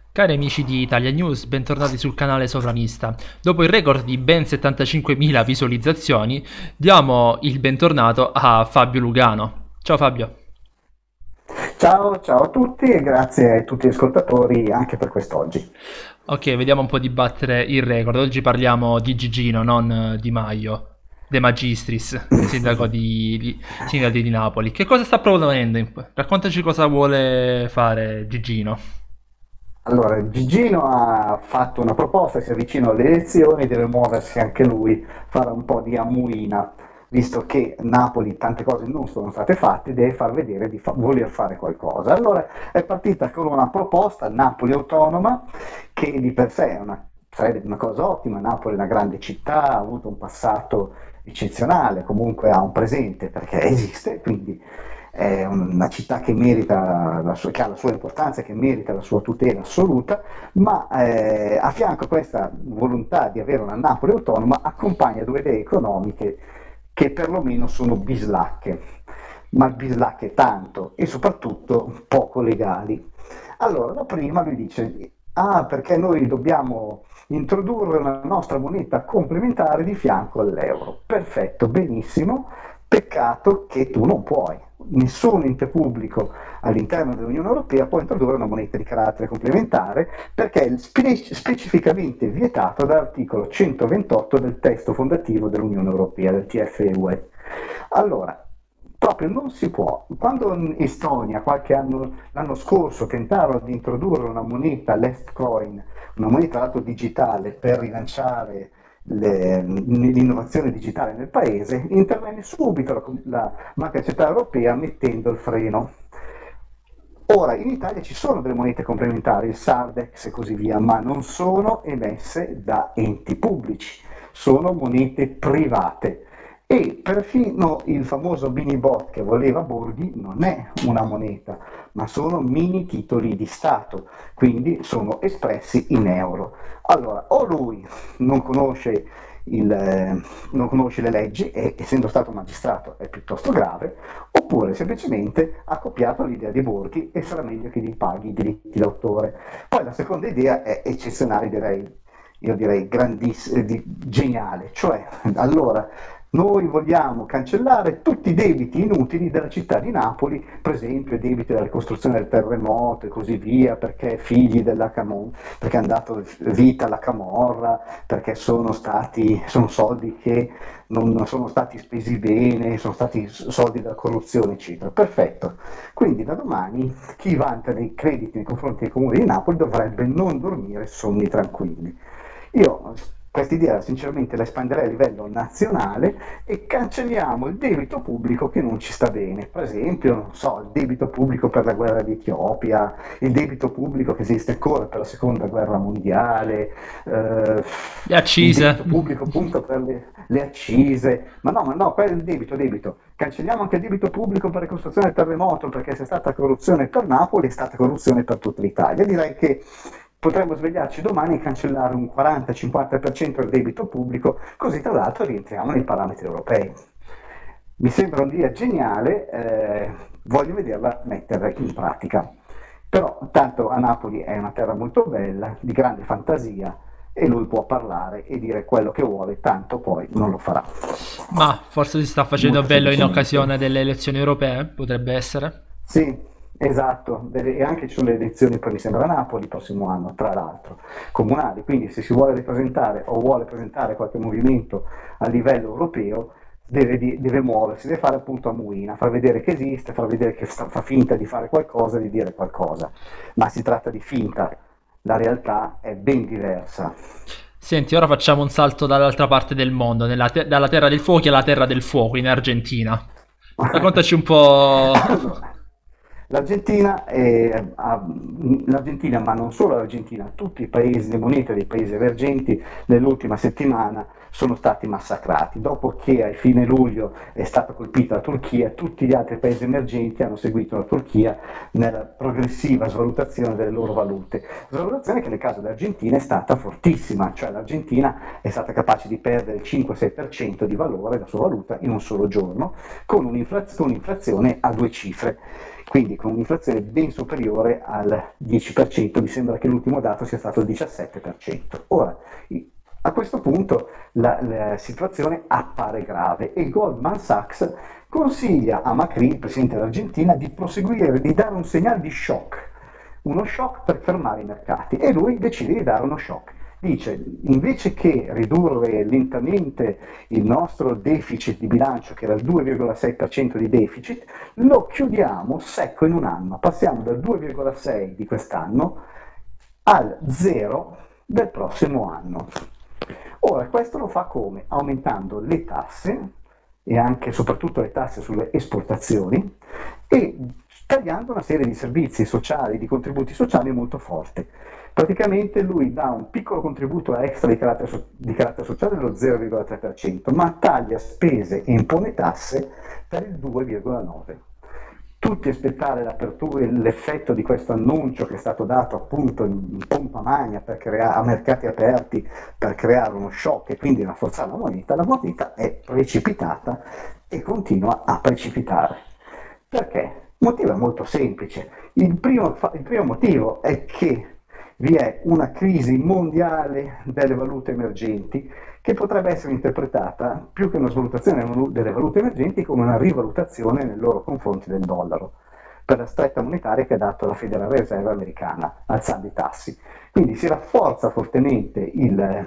Cari amici di Italia News, bentornati sul canale Sovranista. Dopo il record di ben 75.000 visualizzazioni, diamo il bentornato a Fabio Lugano. Ciao Fabio. Ciao, ciao a tutti e grazie a tutti gli ascoltatori anche per quest'oggi. Ok, vediamo un po' di battere il record. Oggi parliamo di Gigino, non Di Maio, De Magistris, sindaco di Napoli. Che cosa sta proponendo? Raccontaci cosa vuole fare Gigino. Allora, Gigino ha fatto una proposta, si avvicina alle elezioni, deve muoversi anche lui, fare un po' di ammuina, visto che Napoli tante cose non sono state fatte, deve far vedere di voler fare qualcosa. Allora è partita con una proposta, Napoli autonoma, che di per sé sarebbe una cosa ottima. Napoli è una grande città, ha avuto un passato eccezionale, comunque ha un presente perché esiste, quindi è una città che merita che ha la sua importanza, che merita la sua tutela assoluta, ma a fianco a questa volontà di avere una Napoli autonoma accompagna due idee economiche che perlomeno sono bislacche, ma bislacche tanto e soprattutto poco legali. Allora, la prima mi dice, ah, perché noi dobbiamo introdurre una nostra moneta complementare di fianco all'euro. Perfetto, benissimo, peccato che tu non puoi. Nessun ente pubblico all'interno dell'Unione Europea può introdurre una moneta di carattere complementare perché è specificamente vietato dall'articolo 128 del testo fondativo dell'Unione Europea, del TFUE. Allora, proprio non si può. Quando in Estonia, qualche anno, l'anno scorso, tentarono di introdurre una moneta, l'Estcoin, una moneta dato digitale per rilanciare l'innovazione digitale nel paese, intervenne subito la Banca Centrale Europea mettendo il freno. Ora, in Italia ci sono delle monete complementari, il Sardex e così via, ma non sono emesse da enti pubblici, sono monete private. E perfino il famoso Binibot che voleva Borghi non è una moneta, ma sono mini titoli di Stato, quindi sono espressi in euro. Allora, o lui non conosce, non conosce le leggi e essendo stato magistrato è piuttosto grave, oppure semplicemente ha copiato l'idea di Borghi e sarà meglio che gli paghi i diritti d'autore. Poi la seconda idea è eccezionale, direi, io direi grandissima, geniale, cioè allora noi vogliamo cancellare tutti i debiti inutili della città di Napoli, per esempio i debiti della ricostruzione del terremoto e così via, perché figli della Camorra, perché hanno dato vita alla Camorra, perché sono soldi che non sono stati spesi bene, sono stati soldi della corruzione, eccetera. Perfetto. Quindi da domani chi vanta dei crediti nei confronti del comune di Napoli dovrebbe non dormire sonni tranquilli. Io quest'idea sinceramente la espanderei a livello nazionale e cancelliamo il debito pubblico che non ci sta bene. Per esempio, non so, il debito pubblico per la guerra d'Etiopia, il debito pubblico che esiste ancora per la seconda guerra mondiale, eh, Le il accise. debito pubblico appunto per le accise. Ma no, quello è il debito, debito. Cancelliamo anche il debito pubblico per la ricostruzione del terremoto, perché se è stata corruzione per Napoli, è stata corruzione per tutta l'Italia. Direi che potremmo svegliarci domani e cancellare un 40-50% del debito pubblico, così tra l'altro rientriamo nei parametri europei. Mi sembra un'idea geniale, voglio vederla mettere in pratica. Però tanto a Napoli è una terra molto bella, di grande fantasia, e lui può parlare e dire quello che vuole, tanto poi non lo farà. Ma forse si sta facendo Molto bello in semplicemente. occasione delle elezioni europee? Potrebbe essere. Sì, esatto, e anche ci sono le elezioni poi mi sembra a Napoli il prossimo anno, tra l'altro, comunali, quindi se si vuole ripresentare o vuole presentare qualche movimento a livello europeo deve muoversi, deve fare appunto a muina, far vedere che esiste, far vedere che fa finta di fare qualcosa, di dire qualcosa, ma si tratta di finta, la realtà è ben diversa. Senti, ora facciamo un salto dall'altra parte del mondo, dalla terra del fuoco alla terra del fuoco, in Argentina. Raccontaci un po'. Allora, l'Argentina, ma non solo l'Argentina, tutti i paesi, le monete dei paesi emergenti nell'ultima settimana sono stati massacrati. Dopo che a fine luglio è stata colpita la Turchia, tutti gli altri paesi emergenti hanno seguito la Turchia nella progressiva svalutazione delle loro valute. Svalutazione che nel caso dell'Argentina è stata fortissima, cioè l'Argentina è stata capace di perdere il 5-6% di valore della sua valuta in un solo giorno, con un'inflazione a due cifre, quindi con un'inflazione ben superiore al 10%, mi sembra che l'ultimo dato sia stato il 17%. Ora, a questo punto la situazione appare grave e Goldman Sachs consiglia a Macri, il presidente dell'Argentina, di proseguire, di dare un segnale di shock, uno shock per fermare i mercati, e lui decide di dare uno shock. Dice, invece che ridurre lentamente il nostro deficit di bilancio, che era il 2,6% di deficit, lo chiudiamo secco in un anno. Passiamo dal 2,6 di quest'anno al 0 del prossimo anno. Ora, questo lo fa come? Aumentando le tasse, e anche e soprattutto le tasse sulle esportazioni, e tagliando una serie di servizi sociali, di contributi sociali molto forti. Praticamente lui dà un piccolo contributo extra di carattere sociale dello 0,3%, ma taglia spese e impone tasse per il 2,9%. Tutti aspettare l'apertura e l'effetto di questo annuncio che è stato dato appunto in pompa magna a mercati aperti per creare uno shock e quindi rafforzare la moneta è precipitata e continua a precipitare. Perché? Il motivo è molto semplice. Il primo motivo è che vi è una crisi mondiale delle valute emergenti che potrebbe essere interpretata più che una svalutazione delle valute emergenti come una rivalutazione nei loro confronti del dollaro, per la stretta monetaria che ha dato la Federal Reserve americana, alzando i tassi. Quindi si rafforza fortemente il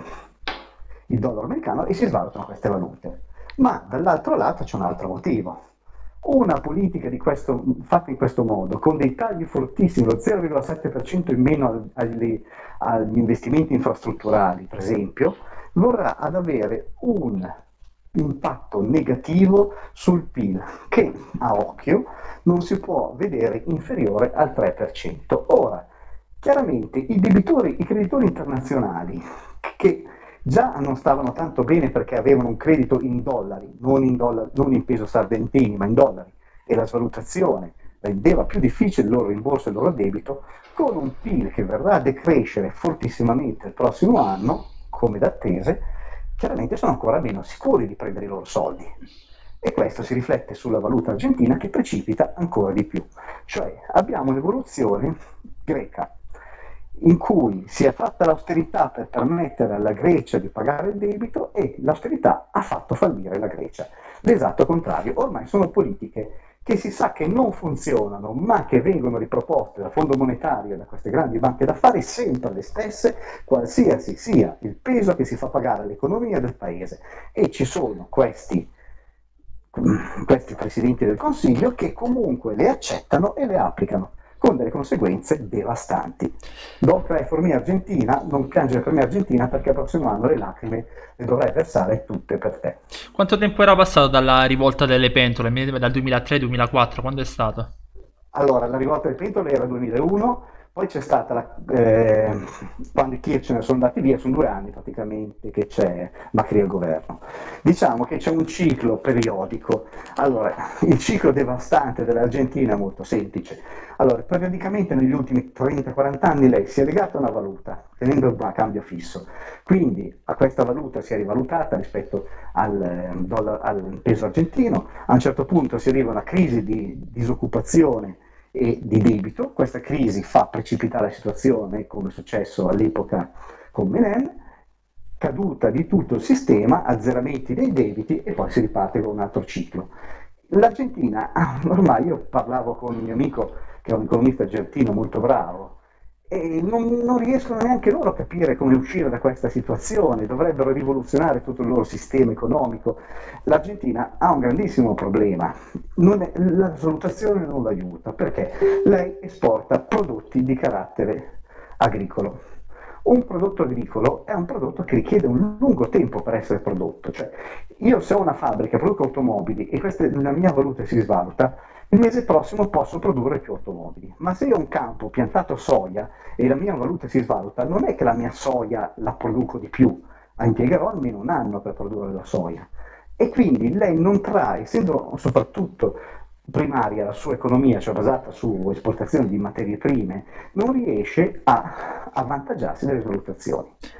dollaro americano e si svalutano queste valute. Ma dall'altro lato c'è un altro motivo. Una politica fatta in questo modo, con dei tagli fortissimi, lo 0,7% in meno agli investimenti infrastrutturali, per esempio, vorrà ad avere un impatto negativo sul PIL, che a occhio non si può vedere inferiore al 3%. Ora, chiaramente i creditori internazionali, che già non stavano tanto bene perché avevano un credito in dollari, non in peso sargentini, ma in dollari, e la svalutazione rendeva più difficile il loro rimborso e il loro debito, con un PIL che verrà a decrescere fortissimamente il prossimo anno, come da attese, chiaramente sono ancora meno sicuri di prendere i loro soldi. E questo si riflette sulla valuta argentina, che precipita ancora di più. Cioè abbiamo un'evoluzione greca in cui si è fatta l'austerità per permettere alla Grecia di pagare il debito e l'austerità ha fatto fallire la Grecia. L'esatto contrario, ormai sono politiche che si sa che non funzionano, ma che vengono riproposte dal Fondo Monetario e da queste grandi banche d'affari, sempre le stesse, qualsiasi sia il peso che si fa pagare all'economia del paese. E ci sono questi presidenti del Consiglio che comunque le accettano e le applicano, con delle conseguenze devastanti. Don't cry for me Argentina, non piangere per me Argentina, perché il prossimo anno le lacrime le dovrai versare tutte per te. Quanto tempo era passato dalla rivolta delle pentole? Dal 2003-2004, quando è stato? Allora, la rivolta delle pentole era 2001, poi c'è stata quando i Kirchner sono andati via, sono 2 anni praticamente che c'è Macri al governo. Diciamo che c'è un ciclo periodico. Allora, il ciclo devastante dell'Argentina è molto semplice. Allora, periodicamente negli ultimi 30-40 anni lei si è legata a una valuta, tenendo a cambio fisso. Quindi a questa valuta si è rivalutata rispetto al peso argentino. A un certo punto si arriva a una crisi di disoccupazione e di debito. Questa crisi fa precipitare la situazione, come è successo all'epoca con Menem, caduta di tutto il sistema, azzeramenti dei debiti e poi si riparte con un altro ciclo. L'Argentina, ormai io parlavo con un mio amico che è un economista argentino molto bravo, e non riescono neanche loro a capire come uscire da questa situazione, dovrebbero rivoluzionare tutto il loro sistema economico. L'Argentina ha un grandissimo problema, la valutazione non l'aiuta, perché lei esporta prodotti di carattere agricolo. Un prodotto agricolo è un prodotto che richiede un lungo tempo per essere prodotto, cioè io se ho una fabbrica, produco automobili e la mia valuta si svaluta, il mese prossimo posso produrre più automobili, ma se io ho un campo piantato soia e la mia valuta si svaluta, non è che la mia soia la produco di più, impiegherò almeno un anno per produrre la soia. E quindi lei non trae, essendo soprattutto primaria la sua economia, cioè basata su esportazione di materie prime, non riesce a avvantaggiarsi delle valutazioni.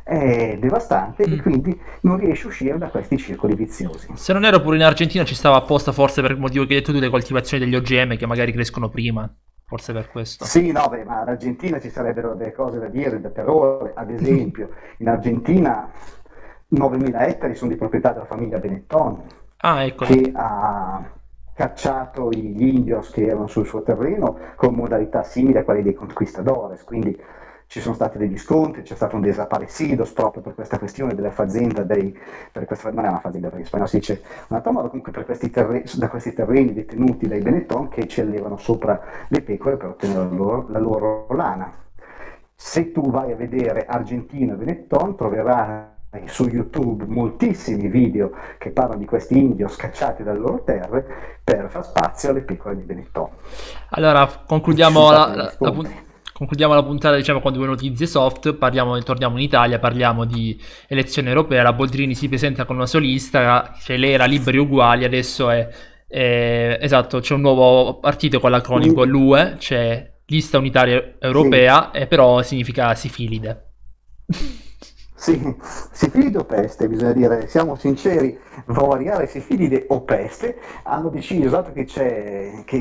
è devastante e Mm. quindi non riesce a uscire da questi circoli viziosi. Se non ero pure in Argentina ci stava apposta, forse per il motivo che hai detto tu, le coltivazioni degli OGM che magari crescono prima, forse per questo. Sì, no, beh, ma in Argentina ci sarebbero delle cose da dire per ore. Ad esempio, in Argentina 9.000 ettari sono di proprietà della famiglia Benetton, Ah, eccoli. che ha cacciato gli indios che erano sul suo terreno con modalità simili a quelle dei conquistadores, quindi ci sono stati degli scontri, c'è stato un desaparecidos proprio per questa questione della fazenda per questa, non è una fazenda perché in spagnolo si dice un altro modo, comunque per da questi terreni detenuti dai Benetton che ci allevano sopra le pecore per ottenere la loro lana. Se tu vai a vedere Argentina e Benetton troverai su YouTube moltissimi video che parlano di questi indios scacciati dalle loro terre per far spazio alle pecore di Benetton. Allora, Ci sono stati degli scontri. concludiamo la puntata, diciamo, con due notizie soft. Torniamo in Italia, parliamo di elezione europea. La Boldrini si presenta con una solista, cioè lei era Liberi e Uguali, adesso esatto, c'è un nuovo partito con l'acronimo LUE, c'è Lista Unitaria Sì, Europea, però significa sifilide. sì, sifilide o peste, bisogna dire, siamo sinceri, variare sifilide o peste, hanno deciso, dato che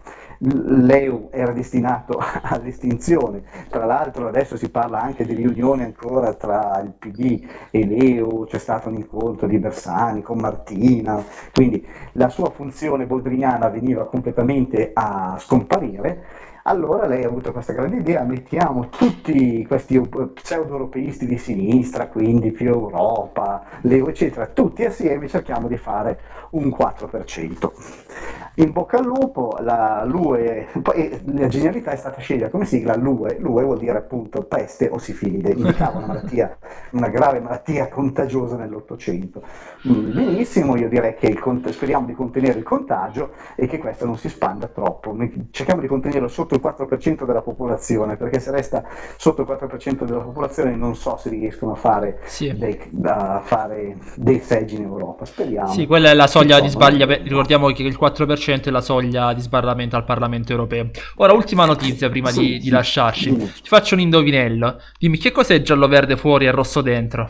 l'EU era destinato all'estinzione, tra l'altro adesso si parla anche di riunione ancora tra il PD e l'EU, c'è stato un incontro di Bersani con Martina, quindi la sua funzione boldriniana veniva completamente a scomparire. Allora lei ha avuto questa grande idea, mettiamo tutti questi pseudo-europeisti di sinistra, quindi più Europa, l'Euro, eccetera, tutti assieme cerchiamo di fare un 4%. In bocca al lupo, l'UE, poi la genialità è stata scegliere come sigla l'UE, l'UE vuol dire appunto peste o sifilide, indicava una malattia, una grave malattia contagiosa nell'Ottocento. Benissimo, io direi che speriamo di contenere il contagio e che questo non si spanda troppo. Cerchiamo di contenerlo sotto il 4% della popolazione, perché se resta sotto il 4% della popolazione non so se riescono Sì. a fare dei seggi in Europa. Sì, Speriamo. quella è la soglia di Insomma, sbaglia. Ricordiamo che il 4% è la soglia di sbarramento al Parlamento europeo. Ora, ultima notizia prima sì, di sì, lasciarci. dimmi. Ti faccio un indovinello. Dimmi che cos'è giallo-verde fuori e rosso dentro?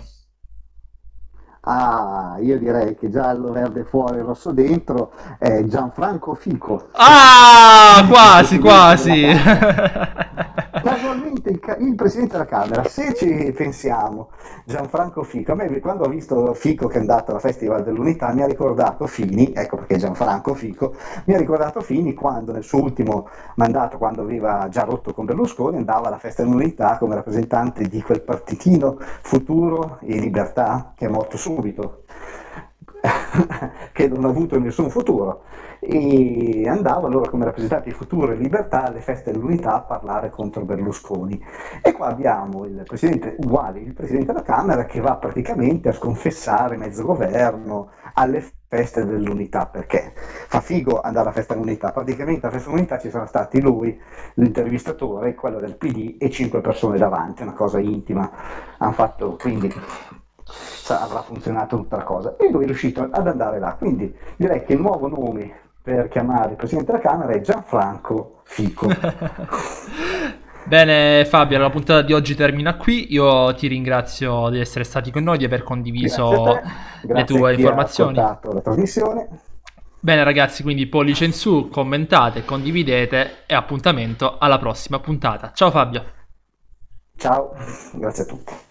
Ah, io direi che giallo, verde fuori, rosso dentro è Gianfranco Fico, Ah, il quasi, presidente della quasi. Camera. Casualmente il presidente della Camera, se ci pensiamo, Gianfranco Fico, a me quando ho visto Fico che è andato al Festival dell'Unità mi ha ricordato Fini, ecco perché Gianfranco Fico, mi ha ricordato Fini quando nel suo ultimo mandato, quando aveva già rotto con Berlusconi, andava alla Festa dell'Unità come rappresentante di quel partitino Futuro e Libertà che è morto subito, che non ha avuto nessun futuro e andava allora come rappresentante di Futuro e Libertà alle feste dell'Unità a parlare contro Berlusconi. E qua abbiamo il presidente uguale, il presidente della Camera che va praticamente a sconfessare mezzo governo alle feste dell'Unità, perché fa figo andare alla festa dell'Unità, praticamente alla festa dell'Unità ci sono stati lui, l'intervistatore, quello del PD e 5 persone davanti, una cosa intima, hanno fatto quindi avrà funzionato tutta la cosa e lui è riuscito ad andare là, quindi direi che il nuovo nome per chiamare il presidente della Camera è Gianfranco Fico. Bene Fabio, la puntata di oggi termina qui. Io ti ringrazio di essere stati con noi, di aver Grazie a condiviso te, le grazie a tue chi ha informazioni. ascoltato la trasmissione. Bene ragazzi, quindi pollice in su, commentate, condividete e appuntamento alla prossima puntata. Ciao Fabio. Ciao, grazie a tutti.